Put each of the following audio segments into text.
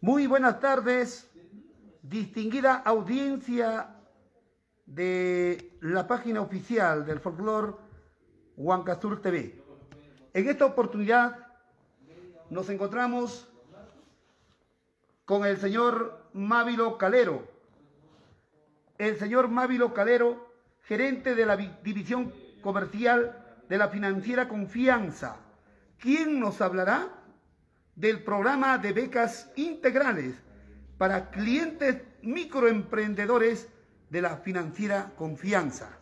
Muy buenas tardes, distinguida audiencia de la página oficial del folclore Huancasur TV. En esta oportunidad nos encontramos con el señor Mávilo Calero. El señor Mávilo Calero, gerente de la división comercial de la financiera Confianza, quien nos hablará del programa de becas integrales para clientes microemprendedores de la financiera Confianza.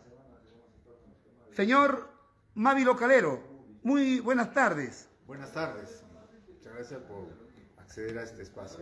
Señor Mávilo Calero, muy buenas tardes. Buenas tardes. Muchas gracias por acceder a este espacio.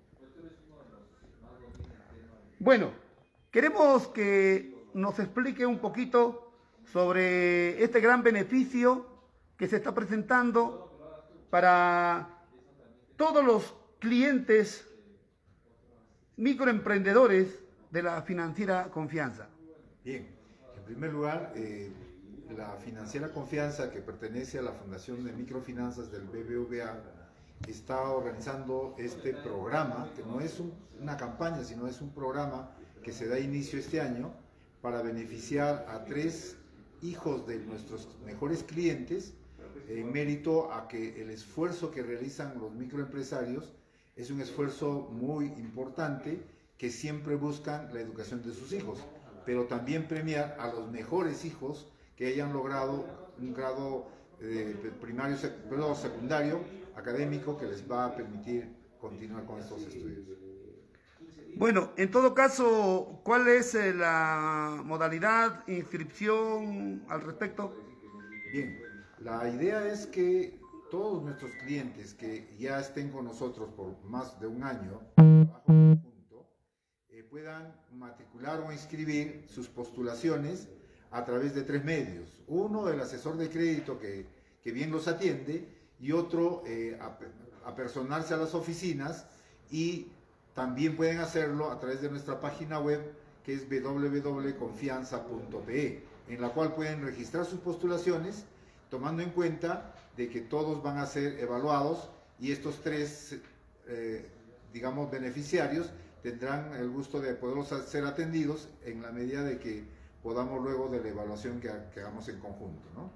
Bueno, queremos que nos explique un poquito sobre este gran beneficio que se está presentando para todos los clientes microemprendedores de la financiera Confianza. Bien, en primer lugar, la financiera Confianza, que pertenece a la Fundación de Microfinanzas del BBVA, está organizando este programa, que no es una campaña, sino es un programa que se da inicio este año para beneficiar a 3 hijos de nuestros mejores clientes, en mérito a que el esfuerzo que realizan los microempresarios es un esfuerzo muy importante, que siempre buscan la educación de sus hijos, pero también premiar a los mejores hijos que hayan logrado un grado primario, secundario, académico, que les va a permitir continuar con estos estudios. Bueno, en todo caso, ¿cuál es la modalidad, inscripción al respecto? Bien, la idea es que todos nuestros clientes que ya estén con nosotros por más de un año, trabajo conjunto, puedan matricular o inscribir sus postulaciones a través de 3 medios. Uno, el asesor de crédito que bien los atiende, y otro, apersonarse a las oficinas, y también pueden hacerlo a través de nuestra página web, que es www.confianza.pe, en la cual pueden registrar sus postulaciones, tomando en cuenta de que todos van a ser evaluados, y estos 3, digamos, beneficiarios tendrán el gusto de poderlos ser atendidos en la medida de que podamos luego de la evaluación que hagamos en conjunto, ¿no?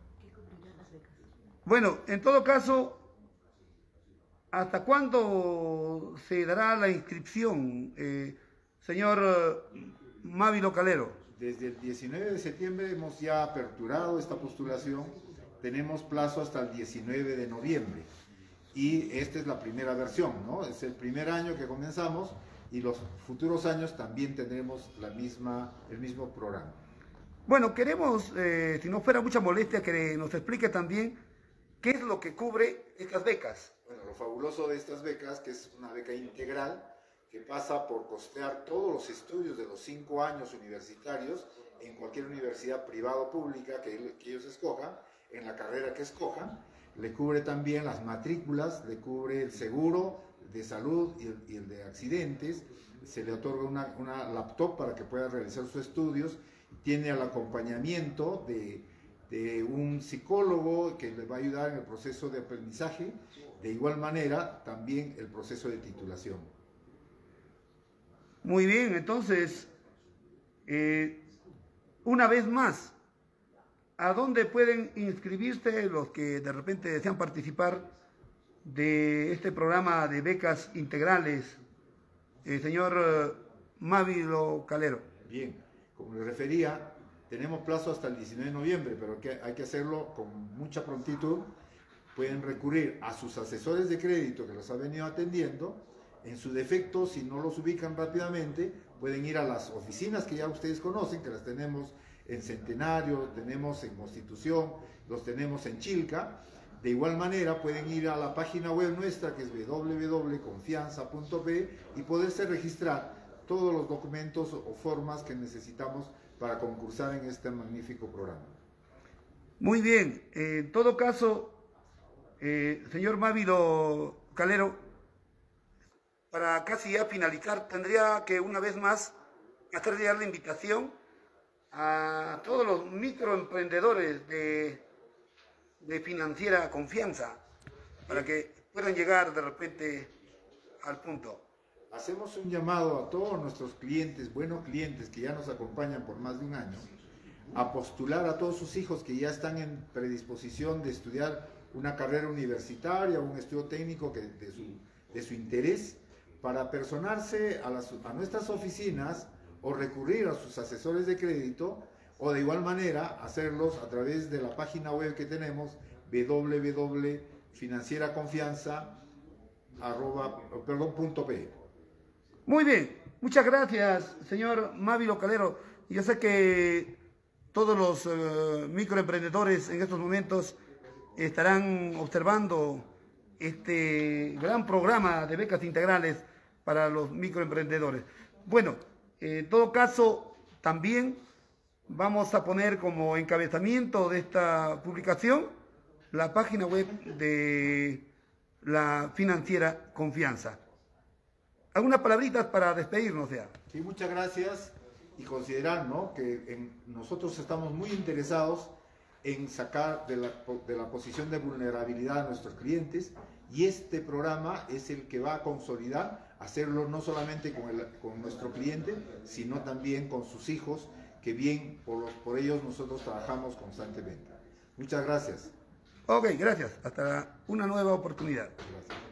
Bueno, en todo caso, ¿hasta cuándo se dará la inscripción, señor Mávilo Calero? Desde el 19 de septiembre hemos ya aperturado esta postulación. Tenemos plazo hasta el 19 de noviembre. Y esta es la primera versión, ¿no? Es el primer año que comenzamos, y los futuros años también tendremos el mismo programa. Bueno, queremos, si no fuera mucha molestia, que nos explique también qué es lo que cubre estas becas. Bueno, lo fabuloso de estas becas, que es una beca integral, que pasa por costear todos los estudios de los 5 años universitarios en cualquier universidad privada o pública que ellos escojan, en la carrera que escojan. Le cubre también las matrículas, le cubre el seguro de salud y el de accidentes, se le otorga una laptop para que pueda realizar sus estudios, tiene el acompañamiento de un psicólogo que le va a ayudar en el proceso de aprendizaje, de igual manera también el proceso de titulación. Muy bien, entonces, una vez más, ¿a dónde pueden inscribirse los que de repente desean participar de este programa de becas integrales, señor Mávilo Calero? Bien, como le refería, tenemos plazo hasta el 19 de noviembre, pero hay que hacerlo con mucha prontitud. Pueden recurrir a sus asesores de crédito que los ha venido atendiendo. En su defecto, si no los ubican rápidamente, pueden ir a las oficinas que ya ustedes conocen, que las tenemos en Centenario, tenemos en Constitución, los tenemos en Chilca. De igual manera, pueden ir a la página web nuestra, que es www.confianza.pe, y poderse registrar todos los documentos o formas que necesitamos para concursar en este magnífico programa. Muy bien, en todo caso, señor Mávilo Calero, para casi ya finalizar, tendría que una vez más hacer llegar la invitación a todos los microemprendedores de financiera Confianza, para que puedan llegar de repente al punto. Hacemos un llamado a todos nuestros clientes, buenos clientes que ya nos acompañan por más de un año, a postular a todos sus hijos que ya están en predisposición de estudiar una carrera universitaria o un estudio técnico de su interés, para personarse a nuestras oficinas o recurrir a sus asesores de crédito, o de igual manera hacerlos a través de la página web que tenemos, www.financierconfianza.pe. Muy bien, muchas gracias, señor Mávilo Calero. Yo sé que todos los microemprendedores en estos momentos estarán observando este gran programa de becas integrales para los microemprendedores. Bueno, en todo caso, también vamos a poner como encabezamiento de esta publicación la página web de la Financiera Confianza. Algunas palabritas para despedirnos ya. Sí, muchas gracias, y considerar, ¿no?, que nosotros estamos muy interesados en sacar de la posición de vulnerabilidad a nuestros clientes, y este programa es el que va a consolidar, hacerlo no solamente con nuestro cliente, sino también con sus hijos, que bien por ellos nosotros trabajamos constantemente. Muchas gracias. Ok, gracias. Hasta una nueva oportunidad. Gracias.